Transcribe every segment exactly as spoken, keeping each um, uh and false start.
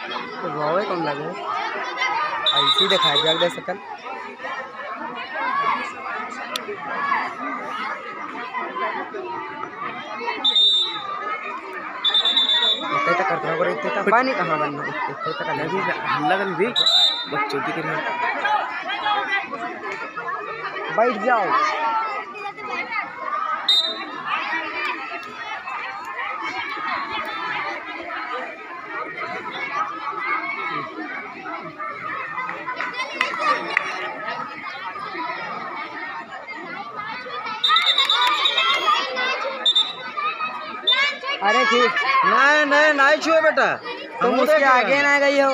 रोवे कौन लगे ऐसी दिखाई जग दे सकल इतने तक करना पड़े इतने तक पानी कहाँ बनना इतने तक लगी हल्ला कर दी बच्चों की करना बैठ जाओ अरे ठीक नहीं नहीं नहीं छुए बेटा तुम उसके आगे ना गई हो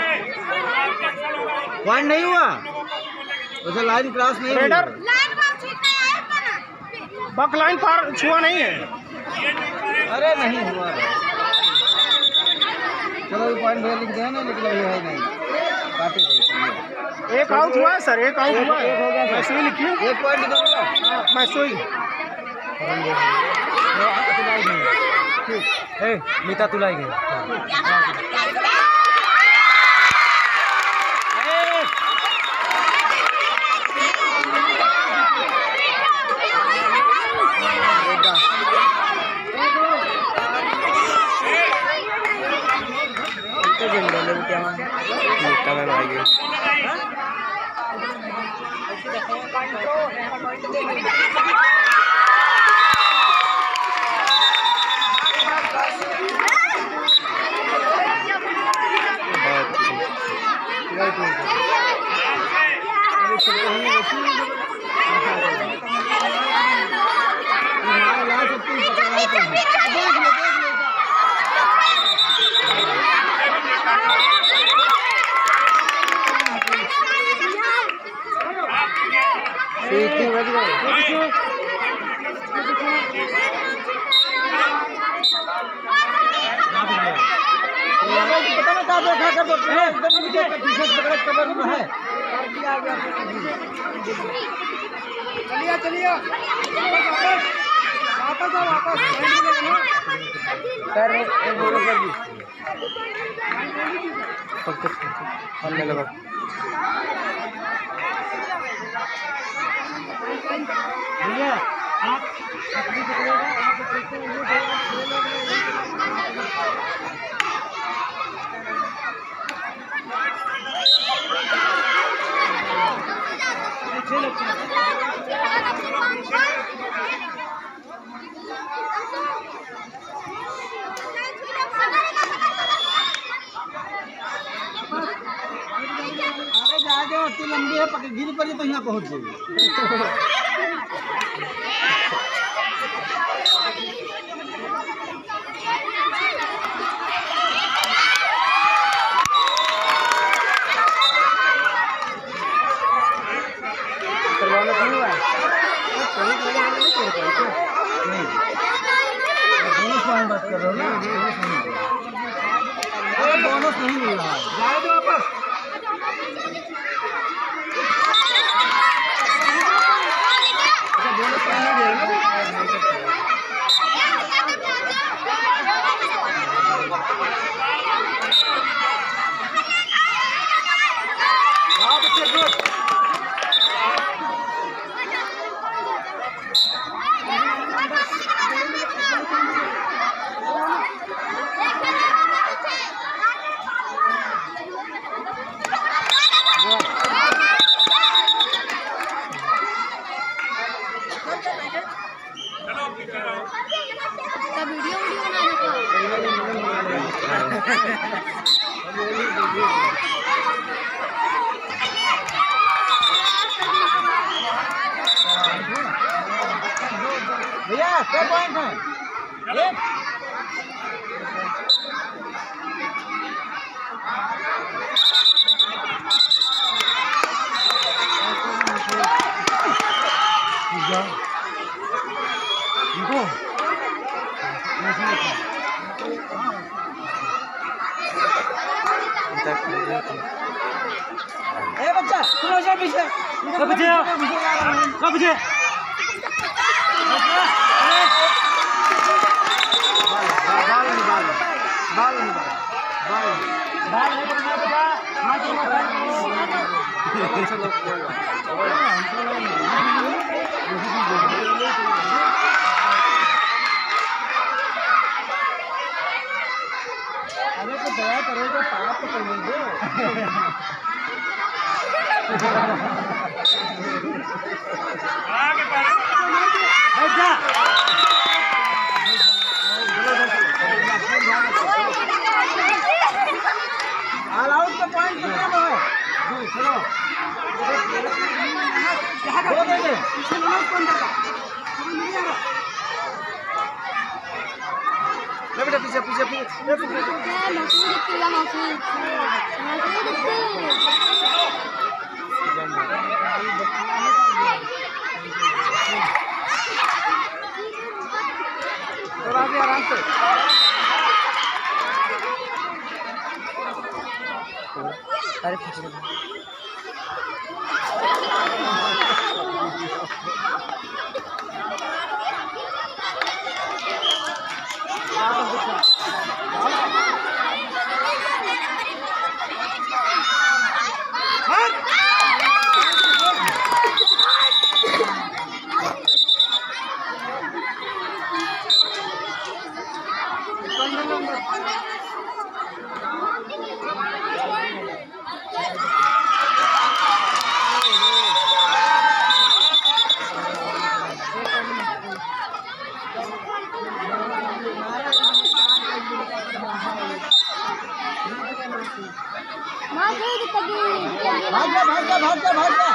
पॉइंट नहीं हुआ उसे लाइन क्रॉस नहीं हुई बक लाइन पार छुआ नहीं है। अरे नहीं हुआ चलो पॉइंट भैया लिख दिया ना लेकिन अभी है नहीं काटे एक आउट हुआ है सर एक आउट हुआ है एक हो गया मैं सही लिखिए एक पॉइंट इधर हुआ मैं सही ए मीता तुलाई गई मीता में भाई गई चलिए चलिए वापस आओ वापस सर एक बोलो कर दी पक्का हमने लगा भैया आप अरे जाके इतनी लंबी है पकड़ गिर पड़ी तो यहाँ पहुँच जाएगी। बात कर रहे हो ना बोनस नहीं मिल रहा है जाए तो वापस बोनस नहीं देगा हाँ बच्चे गुड वीडियो वीडियो भैया क्या पॉइंट है एक ए बच्चा तुम आ जाओ पीछे सब पीछे आओ सब पीछे बाल बाल बाल बाल बाल नहीं करना बेटा, हाथ में बाल अरे तो दया करोगे पाप तो करेंगे। आगे बैठ जा। ऑल आउट का पॉइंट कितना है? चलो दो दे दे। ले बेटा पीछे पीछे पीछे थोड़ा आगे आराम से। अरे पीछे भाग जा भाग जा भाग जा भाग जा।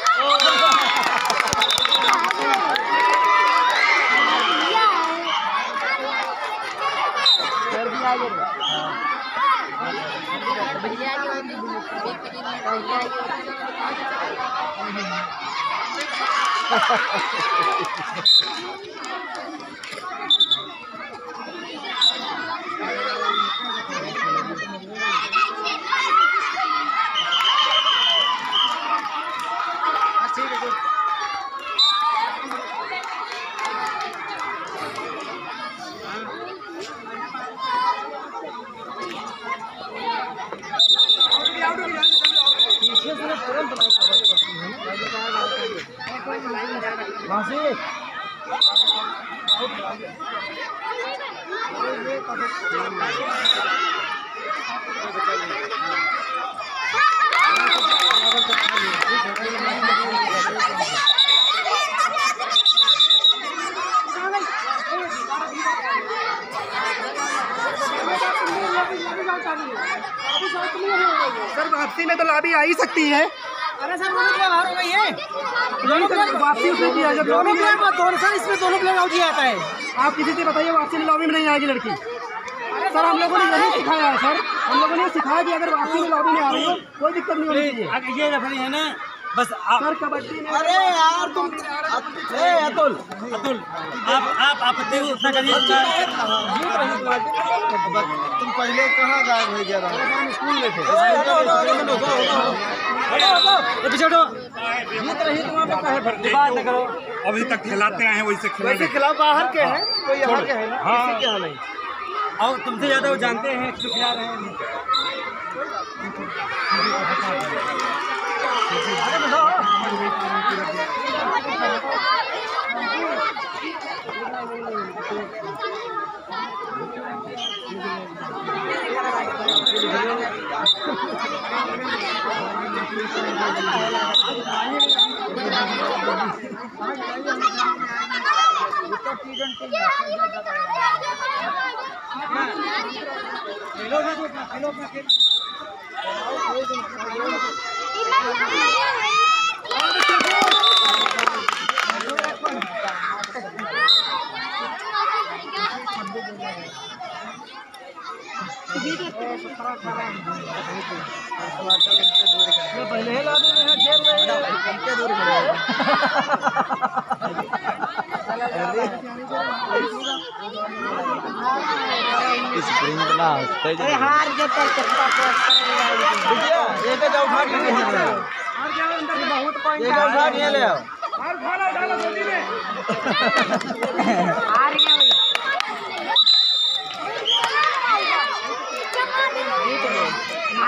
सर वापसी में तो लाभी आ ही सकती है। अरे सर दोनों प्लेयर बाहर हो गई है। दोनों प्लेयर वापसी उसमें किया जब दोनों प्लेयर दोनों सर इसमें दोनों प्लेयर आउट ही आता है। आप किसी से बताइए वापसी में लॉबी में नहीं आएगी लड़की। सर हम लोगों ने यही सिखाया है सर, हम लोगों ने सिखाया कि अगर वापसी में लॉबी में आ रही हो कोई दिक्कत नहीं होनी चाहिए। ये रेफरी है ना बस आप सर कबड्डी में अरे यार तुम ए अतुल अतुल आप आप आपत्ति उतना करिए। तुम पहले कहाँ गायब हो गया था? स्कूल में थे। पीछे हटो। जीत रही तुम वहाँ पे काहे भरते? बात न करो। अभी तक खिलाते आए हैं वैसे वैसे खिला खिलाफ बाहर के हैं, कोई यहाँ के है ना, हाँ। किसी के यहाँ नहीं। और तुमसे ज्यादा वो जानते हैं क्यों खिला रहे हैं। पहले ला दे हैं खेल रहे हैं दूर अरे हार के पर चक्का एक जाओ उठा के बहुत पॉइंट एक उठा के ले आओ हार खाना डालो जल्दी में हार गया भाई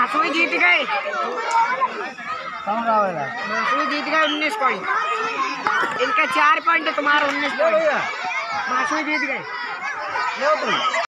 मासूई जीत गए कौन रहा वाला मासूई जीत गए उन्नीस पॉइंट। इनका चार पॉइंट तुम्हारा उन्नीस पॉइंट। मासूई जीत गए।